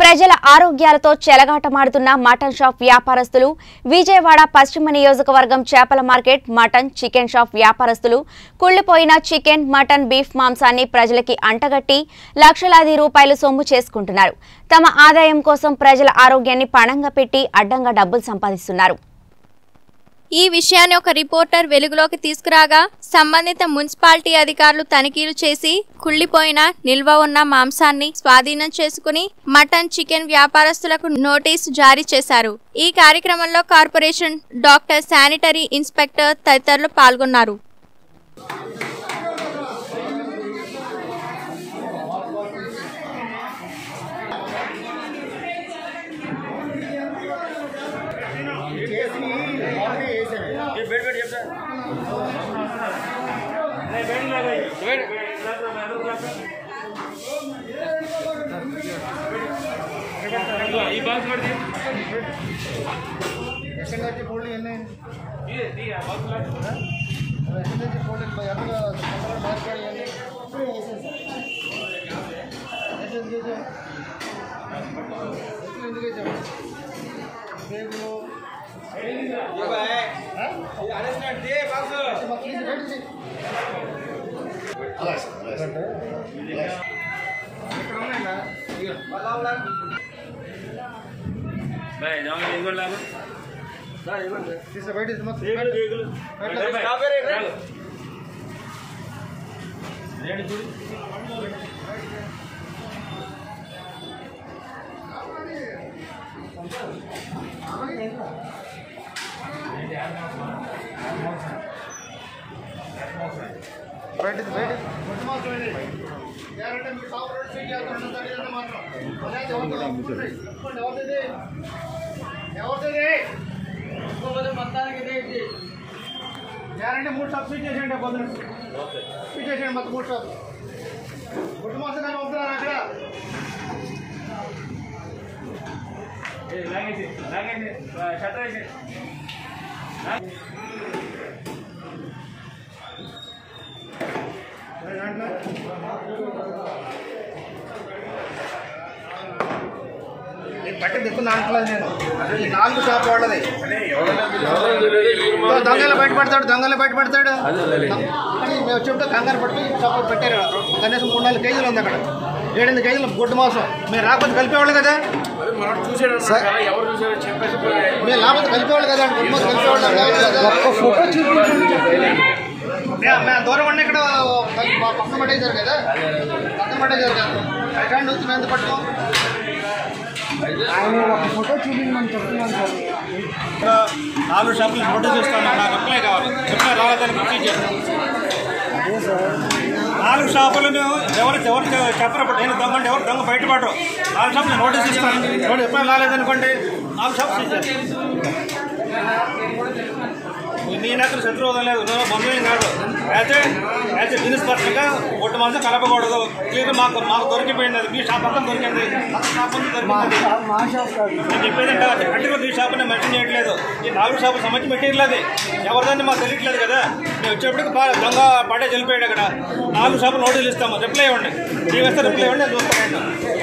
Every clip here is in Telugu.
ప్రజల ఆరోగ్యాలతో చెలగాటమాడుతున్న మటన్ షాప్ వ్యాపారస్తులు విజయవాడ పశ్చిమ నియోజకవర్గం చేపల మార్కెట్ మటన్ చికెన్ షాప్ వ్యాపారస్తులు కుళ్ళిపోయిన చికెన్ మటన్ బీఫ్ మాంసాన్ని ప్రజలకి అంటగట్టి లక్షలాది రూపాయలు సొమ్ము చేసుకుంటున్నారు. తమ ఆదాయం కోసం ప్రజల ఆరోగ్యాన్ని పణంగా పెట్టి అడ్డంగా డబ్బులు సంపాదిస్తున్నారు. ఈ విషయాన్ని ఒక రిపోర్టర్ వెలుగులోకి తీసుకురాగా సంబంధిత మున్సిపాలిటీ అధికారులు తనిఖీలు చేసి కుళ్ళిపోయిన నిల్వ ఉన్న మాంసాన్ని స్వాధీనం చేసుకుని మటన్ చికెన్ వ్యాపారస్తులకు నోటీసు జారీ చేశారు. ఈ కార్యక్రమంలో కార్పొరేషన్ డాక్టర్, శానిటరీ ఇన్స్పెక్టర్ తదితరులు పాల్గొన్నారు. గ్యారంటీ 3 షాప్ స్వీట్ చేసేయండి. పొద్దున స్వీట్ చేసేయండి. మొత్తం 3 షాప్ గుడ్డు మాసం కానీ పంపుతున్నారు అక్కడ. బట్టి దిక్కున అంటలేదు నేను. ఈ 4 షాప్ వాళ్ళది. దొంగలు బయటపడతాడు. మేము చెప్తే కంగారు పట్టి షాప్ పెట్టారు. కనీసం 3-4 కేజీలు ఉంది అక్కడ. 7-8 కేజీలు గుడ్డు మాసం. మీరు రాకపోతే కలిపేవాళ్ళు కదా. మీరు లేకపోతే కలిపేవాళ్ళు కదా. గుడ్డు మాసం కలిపేవాళ్ళు. మేము దూరం ఉండి ఇక్కడ పక్కన పట్టేశారు కదా. అక్కడ వచ్చి మేము ఎంత పట్టుకోం. ఆయన ఒక ఫోటో చూపించమని చెప్తున్నాను సార్. 4 షాపులు ఫోటో చూస్తాను. నాకు రిప్లై కావాలి. రిప్లై రాలేదానికి రిప్లై చేస్తాను. అదే సార్ 4 షాపులను ఎవరు చెప్పరు. నేను దొంగ అంటే ఎవరు దొంగ బయటపడరు. 4 షాపులు నోటీస్ ఇస్తాను. ఎవరు రిప్లై రాలేదనుకోండి 4 షాపులు ఇచ్చారు. నీ నాకు శత్రువుదం లేదు. నువ్వు బంధువేం కాదు. యాజ్ ఏ బిజినెస్ పర్సన్గా ఒట్టు మాత్రం కలపకూడదు. క్లియర్ మాకు దొరికిపోయింది. అది మీ షాప్ అంతా దొరికింది. షాప్ అంతా దొరికింది. నేను చెప్పేది అంటే ఈ షాప్ నేను మెన్షన్ చేయట్లేదు. ఈ 4 షాపులు సంబంధించి మెటీరియల్ అది ఎవరిదాన్ని మాకు తెలియట్లేదు కదా. మేము వచ్చేప్పటికి దొంగ పడే వెళ్ళిపోయాడు. అక్కడ 4 షాపులు నోటీసులు ఇస్తాము. రిప్లై ఇవ్వండి. టీ వేస్తే రిప్లై ఇవ్వండి. నేను చూస్తాను.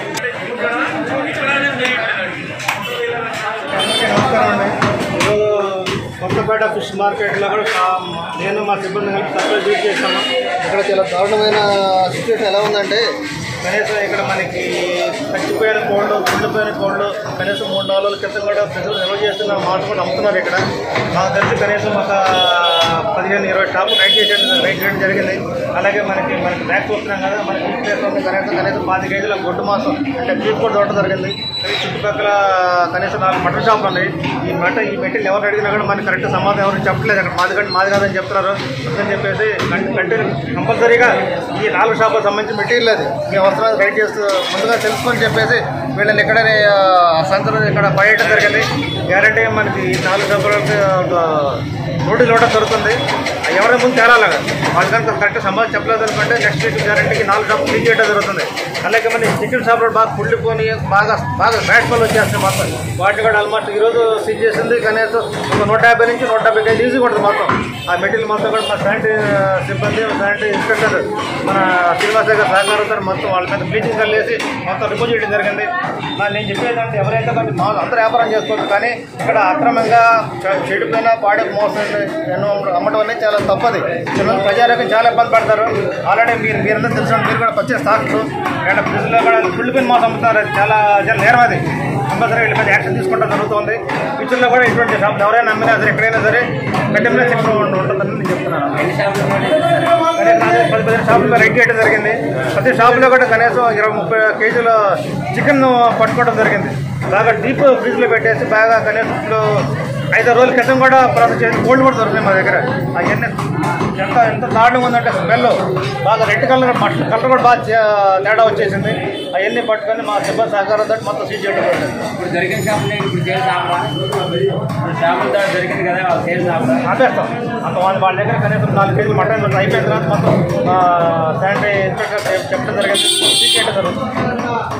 నమస్కారం అండి. కొత్తపేట ఫిష్ మార్కెట్లో కూడా నేను మా సిబ్బంది కలిపి సప్లై డ్యూటీ చేస్తాను. ఇక్కడ చాలా దారుణమైన సిచ్యువేషన్ ఎలా ఉందంటే, కనీసం ఇక్కడ మనకి చచ్చిపోయిన కోళ్ళు, కుళ్ళిపోయిన కోళ్ళు కనీసం 3-4 రోజుల క్రితం కూడా ప్రజలు నిల్వ చేస్తున్న మాట కూడా అమ్ముతున్నారు. ఇక్కడ నాకు తెలిసి కనీసం ఒక 15-20 షాపులు రైడ్ చేయడం జరిగింది. అలాగే మనకి బ్యాక్ చూస్తున్నాం కదా. మనకి కనీసం 5 కేజీల గుడ్డు మాసం అంటే బీఫ్ కూడా దొరకడం జరిగింది. చుట్టుపక్కల కనీసం 4 మటన్ షాపులు ఉన్నాయి. ఈ మెటీరియల్ ఎవరు అడిగినా కూడా మనకి కరెక్ట్ సమాధానం ఎవరు చెప్పలేదు. అక్కడ మాది కాదని చెప్తున్నారు అని చెప్పేసి కంపల్సరీగా ఈ 4 షాపులకు సంబంధించిన మెటీరియల్ అది మీ అవసరాలు రైడ్ చేస్తూ ముందుగా తెలుసుకొని చెప్పేసి వీళ్ళని ఇక్కడనే సంతలో ఇక్కడ పడేయడం జరిగింది. గ్యారంటీ మనకి 4 షాపులకు నోటీసులు ఇవ్వడం జరుగుతుంది. ఎవరి ముందు తేరాలాగా వాళ్ళు కనుక కరెక్ట్ సమాధానం చెప్పలేదు అనుకుంటే నెక్స్ట్ వీక్ గ్యారెంటీకి 4 షాపులు క్లీన్ చేయడం జరుగుతుంది. అలాగే మన చికెన్ షాపులు బాగా కుళ్ళిపోయి బాగా బ్యాడ్ స్మెల్ వచ్చేస్తాయి మొత్తం. వాటిని కూడా ఆల్మోస్ట్ ఈరోజు సీజ్ చేసింది. కనీసం ఒక 150 నుంచి 175 ఈజీగా ఉంటుంది మొత్తం. ఆ మెటీరియల్ మొత్తం కూడా మా శానిటరీ సిబ్బంది, శానిటరీ ఇన్స్పెక్టర్ మన శ్రీనివాస గారు సహకారంతో మొత్తం వాళ్ళ మీద బ్లీచింగ్ కల్లేసి మొత్తం రిమూవ్ చేయడం జరిగింది. నేను చెప్పేదంటే ఎవరైతే కొంచెం అందరూ వ్యాపారం చేసుకోవచ్చు, కానీ ఇక్కడ అక్రమంగా చెడిపోయిన పాడే మోసం అమ్మడం అనేది చాలా తప్పది. ప్రజారోగ్యం చాలా ఇబ్బంది పడతారు. ఆల్రెడీ మీరందరూ తెలిసిన మీరు కూడా వచ్చే స్టాక్స్ అండ్ ఫ్రిడ్జ్లో కూడా ఫుల్లిపోయిన మోసం అమ్ముతున్నారు. చాలా నేరం అది. కంపల్సరీ వీళ్ళ మీద యాక్షన్ తీసుకోవడం జరుగుతుంది. ఫ్యూచర్లో కూడా ఇటువంటి షాపులు ఎవరైనా అమ్మినా సరే ఎక్కడైనా సరే కఠినంగా శిక్షణ ఉంటుందని నేను చెప్తున్నాను. 10 షాపుల్లో రైడ్ చేయడం జరిగింది. ప్రతి షాపులో కూడా కనీసం 20-30 కేజీల చికెన్ పట్టుకోవడం జరిగింది. బాగా డీప్ ఫ్రిడ్జ్లో పెట్టేసి బాగా కనీసం ఇప్పుడు 5 రోజుల క్రితం కూడా ప్రాసెస్ చేసి కోల్డ్ కూడా దొరుకుతాయి మా దగ్గర. అవన్నీ ఎంత దారుణంగా ఉందంటే స్మెల్ బాగా రెడ్ కలర్ మటన్ కలర్ కూడా బాగా తేడా వచ్చేసింది. అవన్నీ పట్టుకొని మా సిబ్బంది సహకారంతో మొత్తం సీజ్ చేయడం జరిగింది. ఇప్పుడు జరిగిన షాపులు ఇప్పుడు సేల్స్ షాపుల జరిగింది కదా సేల్స్ ఆపేస్తాం. అంత వాళ్ళ దగ్గర కనీసం 4 కేజీలు మటన్ అయిపోయిన తర్వాత మొత్తం శానిటరీ ఇన్స్పెక్టర్ చెప్పడం జరిగింది, సీజ్ చేయడం జరుగుతుంది.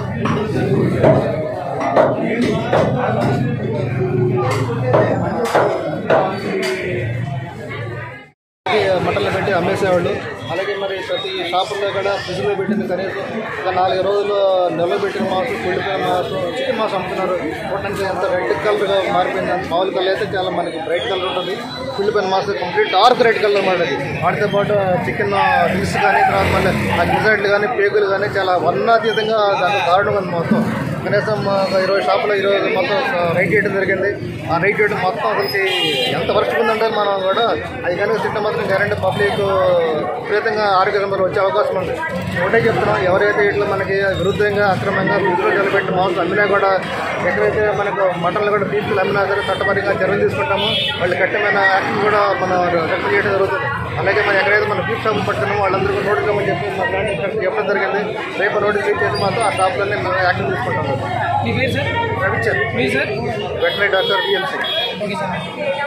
మటన్లు పెట్టి అమ్మేసేవాళ్ళు. అలాగే మరి ప్రతి షాపుల్లో కూడా ఫ్రిడ్జ్లో పెట్టింది కనీసం ఒక 4 రోజులు నిల్వ పెట్టిన మాంసం, కుళ్ళిపోయిన మాంసం, చికెన్ మాంసం అమ్ముతున్నారు. చూడడానికి ఎంత రెడ్ కలర్గా మారిపోయింది. అంత మామూలు కలర్ అయితే చాలా మనకి బ్రైట్ కలర్ ఉంటుంది. కుళ్ళిపోయిన మాంసం కంప్లీట్ డార్క్ రెడ్ కలర్ మాట్లాడి. వాటితో పాటు చికెన్ పీస్ కానీ తర్వాత మళ్ళీ ఆ గిజాట్లు కానీ పేగులు కానీ చాలా వర్ణాతీతంగా దాంట్లో దారుణంగా ఉంది మొత్తం. కనీసం ఒక 20 షాపులో ఈరోజు మొత్తం రైడ్ చేయడం జరిగింది. ఆ రైడ్ చేయడం మొత్తం అసలుకి ఎంత వర్షం ఉందంటే మనం కూడా అది కనుక తింటే మాత్రం గ్యారెంటీ పబ్లిక్ విపరీతంగా ఆరోగ్య సమస్యలు వచ్చే అవకాశం ఉంది. ఒకటే చెప్తున్నాం, ఎవరైతే ఇట్లా మనకి విరుద్ధంగా అక్రమంగా ఫ్రిడ్జ్లో నిలబెట్టి మాంసం అమ్మినా కూడా ఎక్కడైతే మనకు మటన్లు కూడా పీసులు అమ్మినా సరే చట్టపరంగా చర్యలు తీసుకుంటామో వాళ్ళు కఠినమైన యాక్షన్ కూడా మనం చట్టం చేయడం జరుగుతుంది. అలాగే మనం ఎక్కడైతే మనం బీఫ్ షాపులు పడుతున్నామో వాళ్ళందరూ కూడా నోటీస్ ఇవ్వమని చెప్పి మా బ్రాండ్ ఇన్స్పెక్టర్ చెప్పడం జరిగింది. రేపు నోటీస్ ఇచ్చేసి మాత్రం ఆ షాపులన్నీ మేము యాక్షన్ తీసుకుంటాం. Ravichand, veterinary doctor, BMC.